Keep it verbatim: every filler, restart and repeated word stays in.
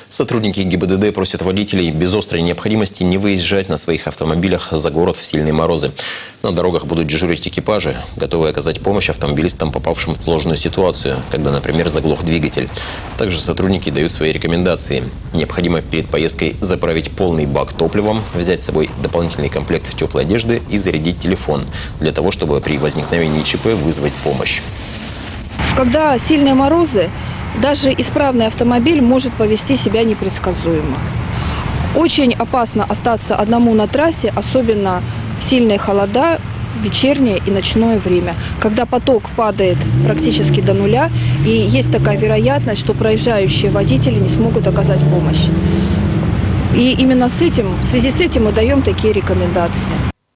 Сотрудники ГИБДД просят водителей без острой необходимости не выезжать на своих автомобилях за город в сильные морозы. На дорогах будут дежурить экипажи, готовые оказать помощь автомобилистам, попавшим в сложную ситуацию, когда, например, заглох двигатель. Также сотрудники дают свои рекомендации. Необходимо перед поездкой заправить полный бак топливом, взять с собой дополнительный комплект теплой одежды и зарядить телефон, для того, чтобы при возникновении ЧП вызвать помощь. Когда сильные морозы, даже исправный автомобиль может повести себя непредсказуемо. Очень опасно остаться одному на трассе, особенно в сильные холода, в вечернее и ночное время, когда поток падает практически до нуля, и есть такая вероятность, что проезжающие водители не смогут оказать помощь. И именно с этим, в связи с этим мы даем такие рекомендации.